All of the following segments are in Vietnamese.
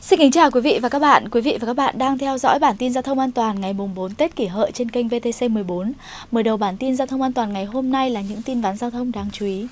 Xin kính chào quý vị và các bạn. Quý vị và các bạn đang theo dõi bản tin giao thông an toàn ngày mùng 4 Tết Kỷ Hợi trên kênh VTC 14. Mở đầu bản tin giao thông an toàn ngày hôm nay là những tin vắn giao thông đáng chú ý.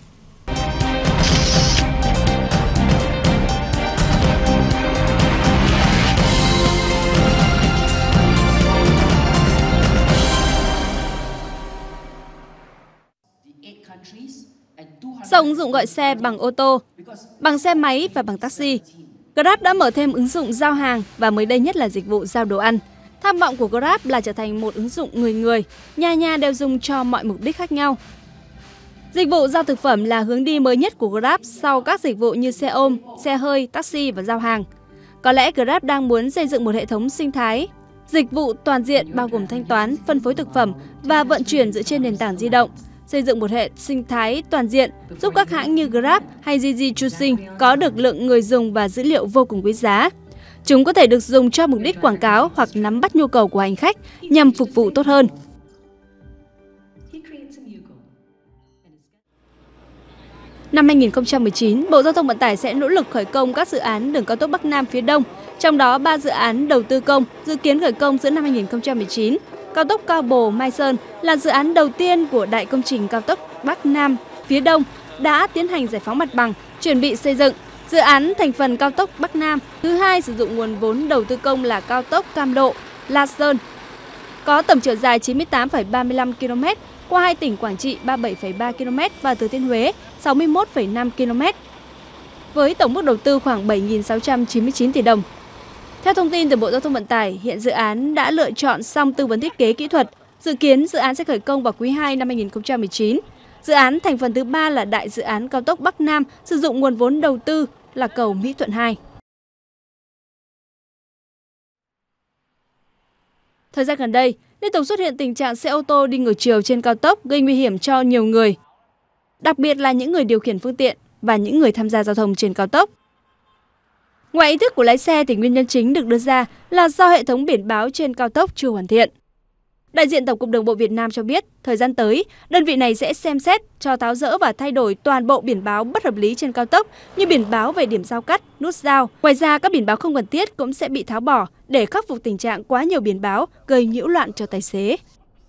Sau ứng dụng gọi xe bằng ô tô, bằng xe máy và bằng taxi, Grab đã mở thêm ứng dụng giao hàng và mới đây nhất là dịch vụ giao đồ ăn. Tham vọng của Grab là trở thành một ứng dụng người, nhà nhà đều dùng cho mọi mục đích khác nhau. Dịch vụ giao thực phẩm là hướng đi mới nhất của Grab sau các dịch vụ như xe ôm, xe hơi, taxi và giao hàng. Có lẽ Grab đang muốn xây dựng một hệ thống sinh thái dịch vụ toàn diện bao gồm thanh toán, phân phối thực phẩm và vận chuyển dựa trên nền tảng di động. Xây dựng một hệ sinh thái toàn diện giúp các hãng như Grab hay Didi Chuxing có được lượng người dùng và dữ liệu vô cùng quý giá. Chúng có thể được dùng cho mục đích quảng cáo hoặc nắm bắt nhu cầu của hành khách nhằm phục vụ tốt hơn. Năm 2019, Bộ Giao thông Vận tải sẽ nỗ lực khởi công các dự án đường cao tốc Bắc Nam phía Đông, trong đó 3 dự án đầu tư công dự kiến khởi công giữa năm 2019. Cao tốc Cao Bồ - Mai Sơn là dự án đầu tiên của đại công trình cao tốc Bắc Nam phía Đông đã tiến hành giải phóng mặt bằng, chuẩn bị xây dựng. Dự án thành phần cao tốc Bắc Nam thứ hai sử dụng nguồn vốn đầu tư công là cao tốc Cam Lộ - La Sơn, có tổng chiều dài 98,35 km qua hai tỉnh Quảng Trị 37,3 km và Thừa Thiên Huế 61,5 km, với tổng mức đầu tư khoảng 7.699 tỷ đồng. Theo thông tin từ Bộ Giao thông Vận tải, hiện dự án đã lựa chọn xong tư vấn thiết kế kỹ thuật. Dự kiến dự án sẽ khởi công vào quý 2 năm 2019. Dự án thành phần thứ 3 là đại dự án cao tốc Bắc Nam sử dụng nguồn vốn đầu tư là cầu Mỹ Thuận 2. Thời gian gần đây, liên tục xuất hiện tình trạng xe ô tô đi ngược chiều trên cao tốc gây nguy hiểm cho nhiều người, đặc biệt là những người điều khiển phương tiện và những người tham gia giao thông trên cao tốc. Ngoài ý thức của lái xe thì nguyên nhân chính được đưa ra là do hệ thống biển báo trên cao tốc chưa hoàn thiện. Đại diện Tổng cục Đường bộ Việt Nam cho biết, thời gian tới, đơn vị này sẽ xem xét cho tháo dỡ và thay đổi toàn bộ biển báo bất hợp lý trên cao tốc như biển báo về điểm giao cắt, nút giao. Ngoài ra, các biển báo không cần thiết cũng sẽ bị tháo bỏ để khắc phục tình trạng quá nhiều biển báo gây nhiễu loạn cho tài xế.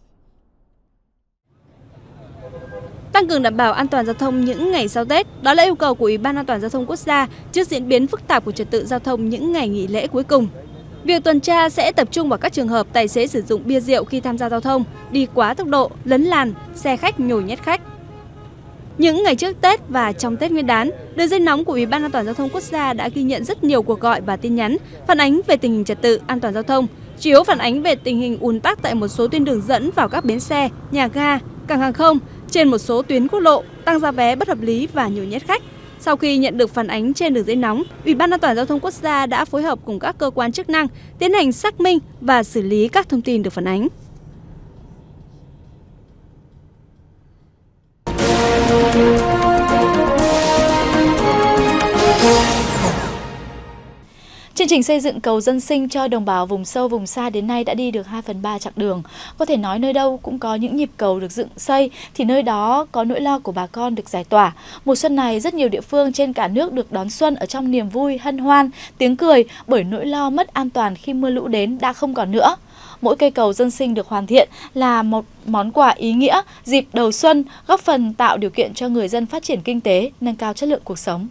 Tăng cường đảm bảo an toàn giao thông những ngày sau Tết, đó là yêu cầu của Ủy ban An toàn giao thông quốc gia trước diễn biến phức tạp của trật tự giao thông những ngày nghỉ lễ cuối cùng. Việc tuần tra sẽ tập trung vào các trường hợp tài xế sử dụng bia rượu khi tham gia giao thông, đi quá tốc độ, lấn làn, xe khách nhồi nhét khách. Những ngày trước Tết và trong Tết Nguyên đán, đường dây nóng của Ủy ban An toàn giao thông quốc gia đã ghi nhận rất nhiều cuộc gọi và tin nhắn phản ánh về tình hình trật tự an toàn giao thông, chủ yếu phản ánh về tình hình ùn tắc tại một số tuyến đường dẫn vào các bến xe, nhà ga, cảng hàng không, trên một số tuyến quốc lộ, tăng giá vé bất hợp lý và nhồi nhét khách. Sau khi nhận được phản ánh trên đường dây nóng, Ủy ban An toàn giao thông quốc gia đã phối hợp cùng các cơ quan chức năng tiến hành xác minh và xử lý các thông tin được phản ánh. Chương trình xây dựng cầu dân sinh cho đồng bào vùng sâu vùng xa đến nay đã đi được 2/3 chặng đường. Có thể nói nơi đâu cũng có những nhịp cầu được dựng xây thì nơi đó có nỗi lo của bà con được giải tỏa. Mùa xuân này rất nhiều địa phương trên cả nước được đón xuân ở trong niềm vui, hân hoan, tiếng cười bởi nỗi lo mất an toàn khi mưa lũ đến đã không còn nữa. Mỗi cây cầu dân sinh được hoàn thiện là một món quà ý nghĩa dịp đầu xuân, góp phần tạo điều kiện cho người dân phát triển kinh tế, nâng cao chất lượng cuộc sống.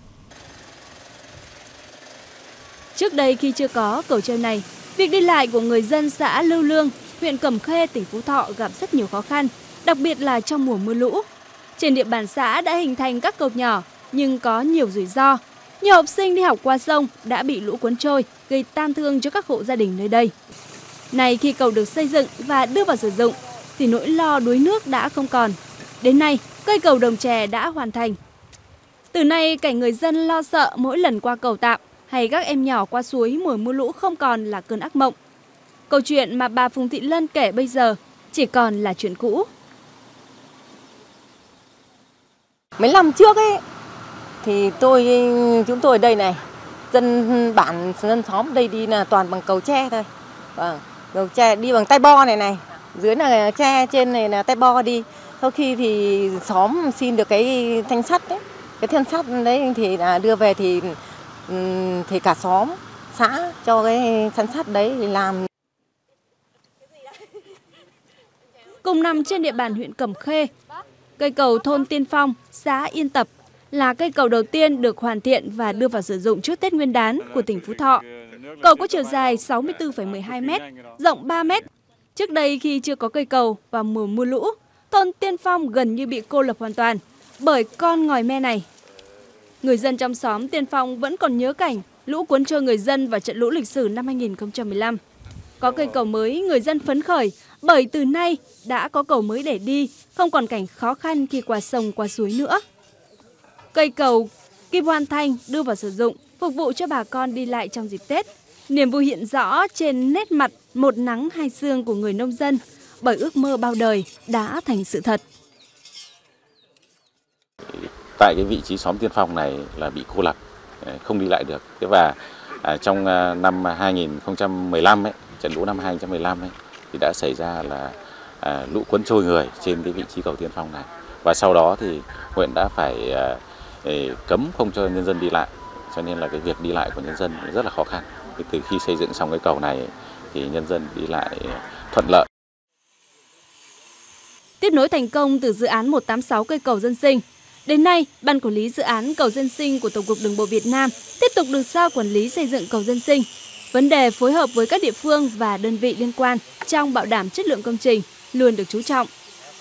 Trước đây khi chưa có cầu treo này, việc đi lại của người dân xã Lưu Lương, huyện Cẩm Khê, tỉnh Phú Thọ gặp rất nhiều khó khăn, đặc biệt là trong mùa mưa lũ. Trên địa bàn xã đã hình thành các cầu nhỏ nhưng có nhiều rủi ro. Nhiều học sinh đi học qua sông đã bị lũ cuốn trôi, gây tang thương cho các hộ gia đình nơi đây. Nay khi cầu được xây dựng và đưa vào sử dụng thì nỗi lo đuối nước đã không còn. Đến nay, cây cầu Đồng Chè đã hoàn thành. Từ nay cảnh người dân lo sợ mỗi lần qua cầu tạm hay các em nhỏ qua suối mùa mưa lũ không còn là cơn ác mộng. Câu chuyện mà bà Phùng Thị Lân kể bây giờ chỉ còn là chuyện cũ. Mấy năm trước ấy thì chúng tôi ở đây này, dân bản dân xóm đây đi là toàn bằng cầu tre thôi. Cầu tre đi bằng tay bo này, dưới là tre, trên này là tay bo đi. Sau khi thì xóm xin được cái thanh sắt đấy, cái thanh sắt đấy thì là đưa về thì cả xóm xã cho cái san sát đấy thì làm. Cùng nằm trên địa bàn huyện Cẩm Khê, cây cầu thôn Tiên Phong, xã Yên Tập là cây cầu đầu tiên được hoàn thiện và đưa vào sử dụng trước Tết Nguyên đán của tỉnh Phú Thọ. Cầu có chiều dài 64,12 m, rộng 3 m. Trước đây khi chưa có cây cầu vào mùa mưa lũ, thôn Tiên Phong gần như bị cô lập hoàn toàn bởi con ngòi me này. Người dân trong xóm Tiên Phong vẫn còn nhớ cảnh lũ cuốn trôi người dân vào trận lũ lịch sử năm 2015. Có cây cầu mới, người dân phấn khởi bởi từ nay đã có cầu mới để đi, không còn cảnh khó khăn khi qua sông qua suối nữa. Cây cầu kịp hoàn thành đưa vào sử dụng, phục vụ cho bà con đi lại trong dịp Tết. Niềm vui hiện rõ trên nét mặt một nắng hai sương của người nông dân, bởi ước mơ bao đời đã thành sự thật. Tại cái vị trí xóm Tiên Phong này là bị cô lập, không đi lại được. Thế và trong năm 2015 trận lũ năm 2015 thì đã xảy ra là lũ cuốn trôi người trên cái vị trí cầu Tiên Phong này. Và sau đó thì huyện đã phải cấm không cho nhân dân đi lại, cho nên là cái việc đi lại của nhân dân rất là khó khăn. Từ khi xây dựng xong cái cầu này thì nhân dân đi lại thuận lợi. Tiếp nối thành công từ dự án 186 cây cầu dân sinh, đến nay, Ban Quản lý Dự án Cầu Dân sinh của Tổng cục Đường bộ Việt Nam tiếp tục được giao quản lý xây dựng cầu dân sinh. Vấn đề phối hợp với các địa phương và đơn vị liên quan trong bảo đảm chất lượng công trình luôn được chú trọng.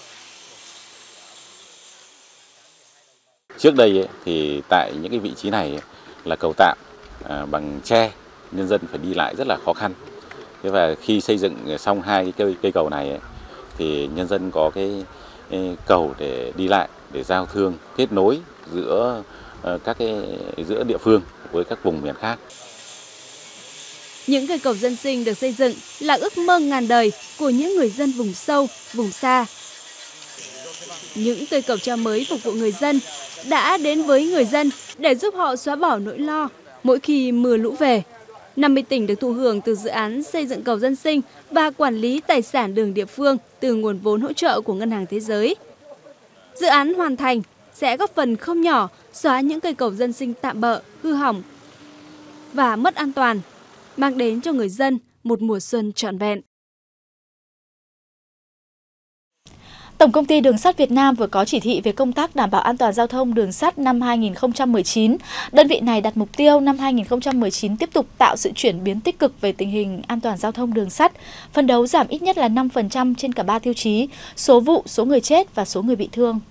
Trước đây thì tại những cái vị trí này là cầu tạm bằng tre, nhân dân phải đi lại rất là khó khăn. Thế và khi xây dựng xong hai cái cây cầu này thì nhân dân có cái cầu để đi lại, để giao thương, kết nối giữa giữa địa phương với các vùng miền khác. Những cây cầu dân sinh được xây dựng là ước mơ ngàn đời của những người dân vùng sâu, vùng xa. Những cây cầu treo mới phục vụ người dân đã đến với người dân để giúp họ xóa bỏ nỗi lo mỗi khi mưa lũ về. 50 tỉnh được thụ hưởng từ dự án xây dựng cầu dân sinh và quản lý tài sản đường địa phương từ nguồn vốn hỗ trợ của Ngân hàng Thế giới. Dự án hoàn thành sẽ góp phần không nhỏ xóa những cây cầu dân sinh tạm bợ, hư hỏng và mất an toàn, mang đến cho người dân một mùa xuân trọn vẹn. Tổng công ty Đường sắt Việt Nam vừa có chỉ thị về công tác đảm bảo an toàn giao thông đường sắt năm 2019. Đơn vị này đặt mục tiêu năm 2019 tiếp tục tạo sự chuyển biến tích cực về tình hình an toàn giao thông đường sắt, phấn đấu giảm ít nhất là 5% trên cả 3 tiêu chí: số vụ, số người chết và số người bị thương.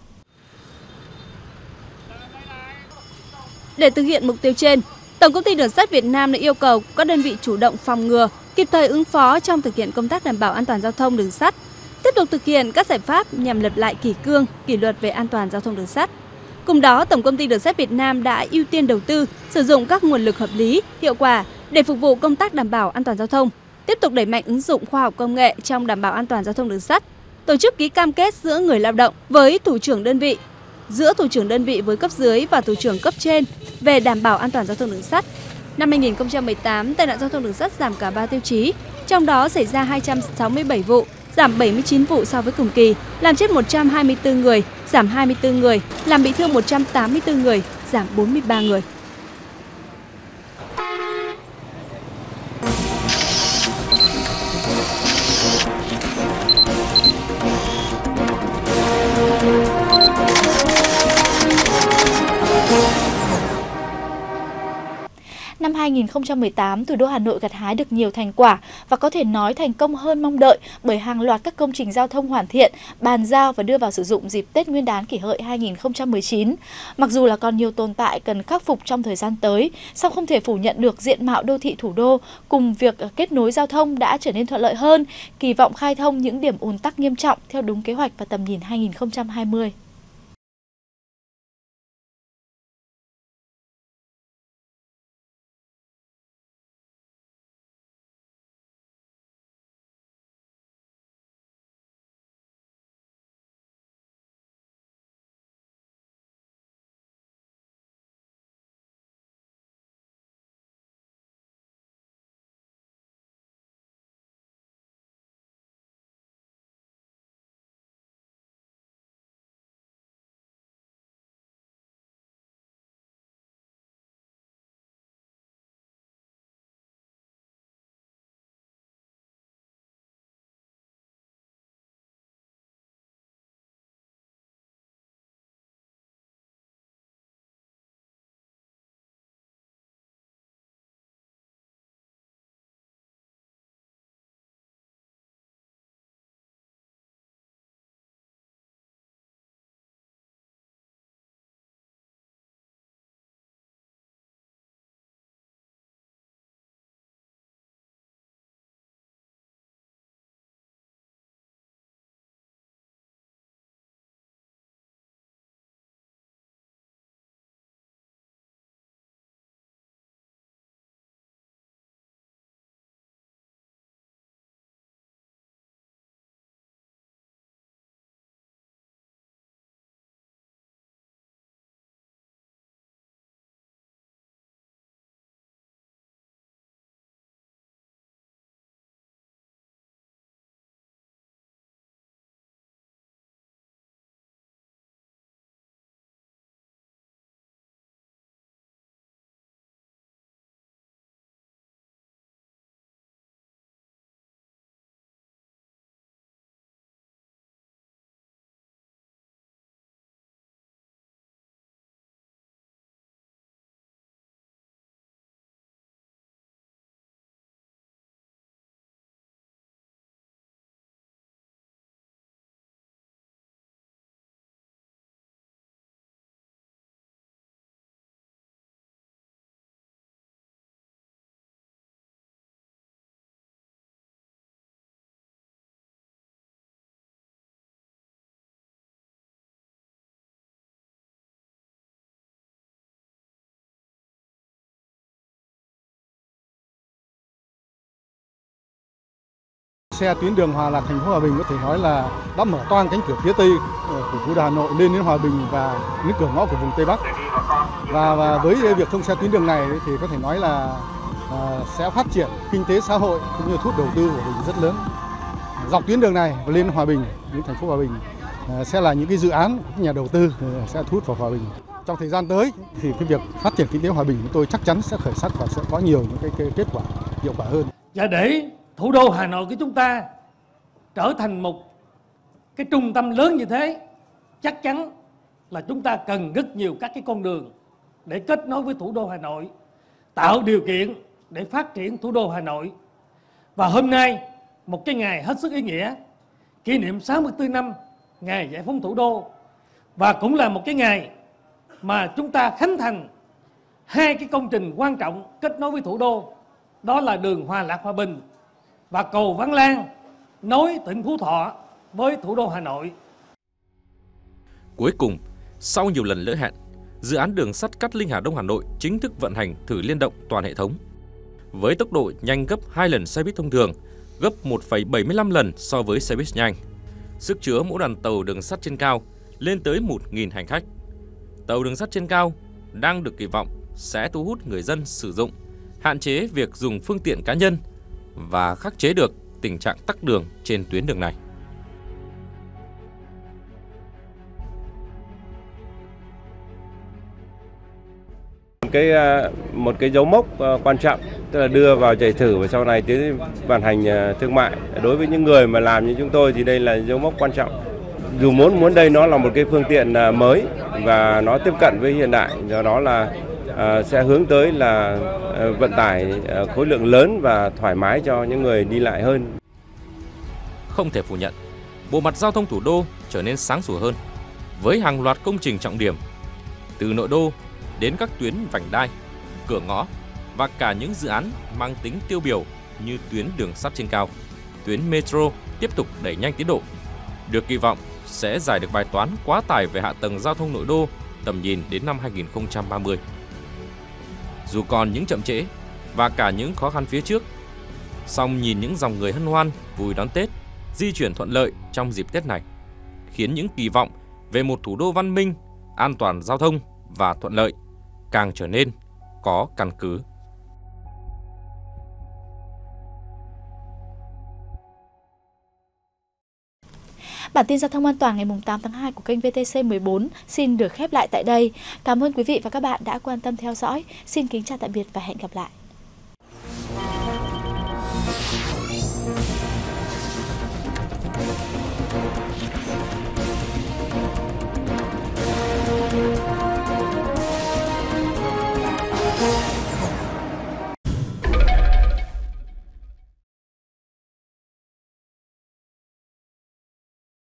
Để thực hiện mục tiêu trên, Tổng công ty Đường sắt Việt Nam đã yêu cầu các đơn vị chủ động phòng ngừa, kịp thời ứng phó trong thực hiện công tác đảm bảo an toàn giao thông đường sắt, tiếp tục thực hiện các giải pháp nhằm lập lại kỷ cương, kỷ luật về an toàn giao thông đường sắt. Cùng đó, Tổng công ty Đường sắt Việt Nam đã ưu tiên đầu tư, sử dụng các nguồn lực hợp lý, hiệu quả để phục vụ công tác đảm bảo an toàn giao thông, tiếp tục đẩy mạnh ứng dụng khoa học công nghệ trong đảm bảo an toàn giao thông đường sắt, tổ chức ký cam kết giữa người lao động với thủ trưởng đơn vị, giữa thủ trưởng đơn vị với cấp dưới và thủ trưởng cấp trên về đảm bảo an toàn giao thông đường sắt. Năm 2018, tai nạn giao thông đường sắt giảm cả 3 tiêu chí, trong đó xảy ra 267 vụ, giảm 79 vụ so với cùng kỳ, làm chết 124 người, giảm 24 người, làm bị thương 184 người, giảm 43 người. Năm 2018, thủ đô Hà Nội gặt hái được nhiều thành quả và có thể nói thành công hơn mong đợi bởi hàng loạt các công trình giao thông hoàn thiện, bàn giao và đưa vào sử dụng dịp Tết Nguyên đán Kỷ Hợi 2019. Mặc dù là còn nhiều tồn tại cần khắc phục trong thời gian tới, song không thể phủ nhận được diện mạo đô thị thủ đô cùng việc kết nối giao thông đã trở nên thuận lợi hơn, kỳ vọng khai thông những điểm ùn tắc nghiêm trọng theo đúng kế hoạch và tầm nhìn 2020. xe tuyến đường Hòa Lạc thành phố Hòa Bình có thể nói là đã mở toang cánh cửa phía Tây của thủ đô Hà Nội lên đến Hòa Bình và đến cửa ngõ của vùng Tây Bắc. Và với việc thông xe tuyến đường này thì có thể nói là sẽ phát triển kinh tế xã hội cũng như thu hút đầu tư của mình rất lớn. Dọc tuyến đường này lên Hòa Bình, đến thành phố Hòa Bình sẽ là những cái dự án của các nhà đầu tư sẽ thu hút vào Hòa Bình. Trong thời gian tới thì cái việc phát triển kinh tế Hòa Bình của tôi chắc chắn sẽ khởi sắc và sẽ có nhiều những cái kết quả hiệu quả hơn. Và để thủ đô Hà Nội của chúng ta trở thành một cái trung tâm lớn như thế, chắc chắn là chúng ta cần rất nhiều các cái con đường để kết nối với thủ đô Hà Nội, tạo điều kiện để phát triển thủ đô Hà Nội. Và hôm nay, một cái ngày hết sức ý nghĩa, kỷ niệm 64 năm ngày giải phóng thủ đô, và cũng là một cái ngày mà chúng ta khánh thành hai cái công trình quan trọng kết nối với thủ đô, đó là đường Hòa Lạc Hòa Bình và cầu Văn Lang nối tỉnh Phú Thọ với thủ đô Hà Nội. Cuối cùng, sau nhiều lần lỡ hẹn, dự án đường sắt Cát Linh Hà Đông Hà Nội chính thức vận hành thử liên động toàn hệ thống. Với tốc độ nhanh gấp 2 lần xe buýt thông thường, gấp 1,75 lần so với xe buýt nhanh. Sức chứa mỗi đoàn tàu đường sắt trên cao lên tới 1.000 hành khách. Tàu đường sắt trên cao đang được kỳ vọng sẽ thu hút người dân sử dụng, hạn chế việc dùng phương tiện cá nhân và khắc chế được tình trạng tắc đường trên tuyến đường này. Một cái dấu mốc quan trọng, tức là đưa vào chạy thử và sau này tiến vận hành thương mại. Đối với những người mà làm như chúng tôi thì đây là dấu mốc quan trọng. Dù muốn đây nó là một cái phương tiện mới và nó tiếp cận với hiện đại, do đó là sẽ hướng tới là vận tải khối lượng lớn và thoải mái cho những người đi lại hơn. Không thể phủ nhận, bộ mặt giao thông thủ đô trở nên sáng sủa hơn với hàng loạt công trình trọng điểm, từ nội đô đến các tuyến vành đai, cửa ngõ và cả những dự án mang tính tiêu biểu như tuyến đường sắt trên cao, tuyến metro tiếp tục đẩy nhanh tiến độ, được kỳ vọng sẽ giải được bài toán quá tải về hạ tầng giao thông nội đô tầm nhìn đến năm 2030. Dù còn những chậm trễ và cả những khó khăn phía trước, song nhìn những dòng người hân hoan vui đón Tết, di chuyển thuận lợi trong dịp Tết này, khiến những kỳ vọng về một thủ đô văn minh, an toàn giao thông và thuận lợi càng trở nên có căn cứ. Bản tin giao thông an toàn ngày 8 tháng 2 của kênh VTC 14 xin được khép lại tại đây. Cảm ơn quý vị và các bạn đã quan tâm theo dõi. Xin kính chào tạm biệt và hẹn gặp lại.